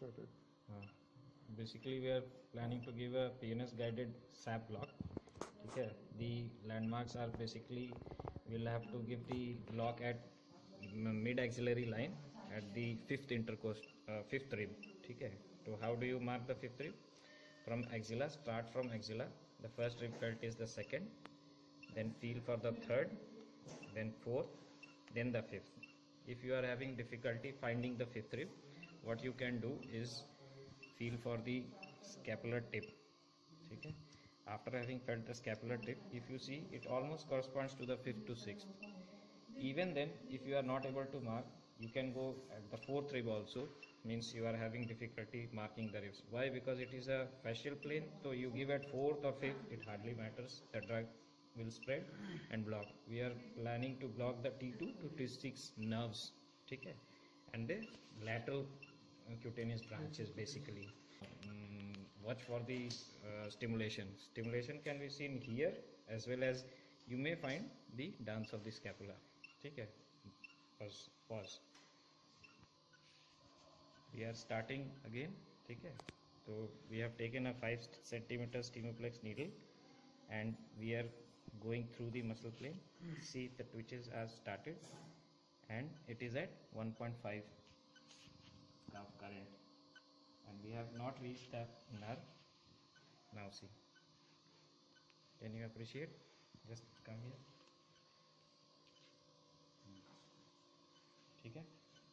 started. Basically we are planning to give a PNS guided sap lock. Okay, the landmarks are basically we'll have to give the lock at mid axillary line at the fifth rib. Okay, so how do you mark the fifth rib? From axilla, start from axilla. The first rib felt is the second, then feel for the third, then fourth, then the fifth. If you are having difficulty finding the fifth rib, what you can do is feel for the scapular tip. Okay, after having felt the scapular tip, if you see, it almost corresponds to the fifth to sixth. Even then, if you are not able to mark, you can go at the fourth rib also. Means you are having difficulty marking the ribs. Why? Because it is a fascial plane, so you give at fourth or fifth, it hardly matters. The drug will spread and block. We are planning to block the T2 to T6 nerves, okay, and the lateral cutaneous branches basically. Watch for the stimulation. Stimulation can be seen here, as well as you may find the dance of the scapula. Okay, pause. We are starting again. Okay, so we have taken a 5 centimeter stimuplex needle and we are going through the muscle plane. See, the twitches are started and it is at 1.5 of current, and we have not reached the nerve. Now see, can you appreciate? Just come here. Okay,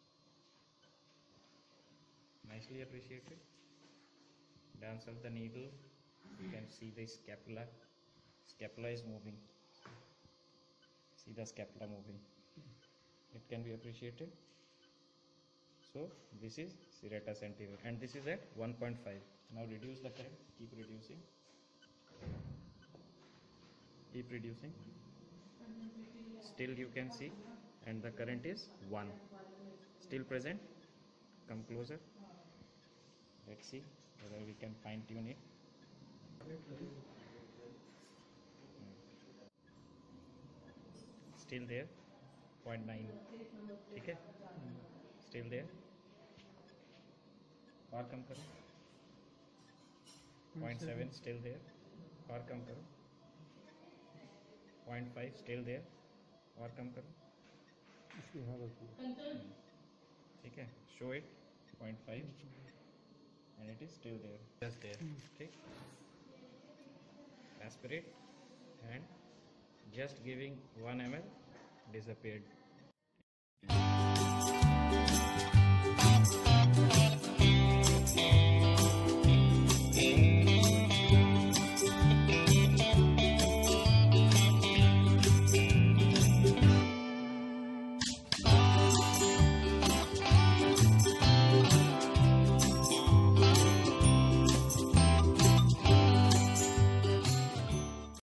nicely appreciated. Dance of the needle. You can see the scapula. Scapula is moving. See the scapula moving. It can be appreciated. So this is serratus anterior and this is at 1.5. Now reduce the current. Keep reducing. Keep reducing. Still you can see, and the current is 1. Still present. Come closer. Let's see whether we can fine tune it. Still there. 0.9. Okay. Still there. और कम करो. 0.7 still there. और कम करो. 0.5 still there. और कम करो. ठीक है. Show it. 0.5 and it is still there. Just there. Okay. Aspirate and just giving 1 ml disappeared.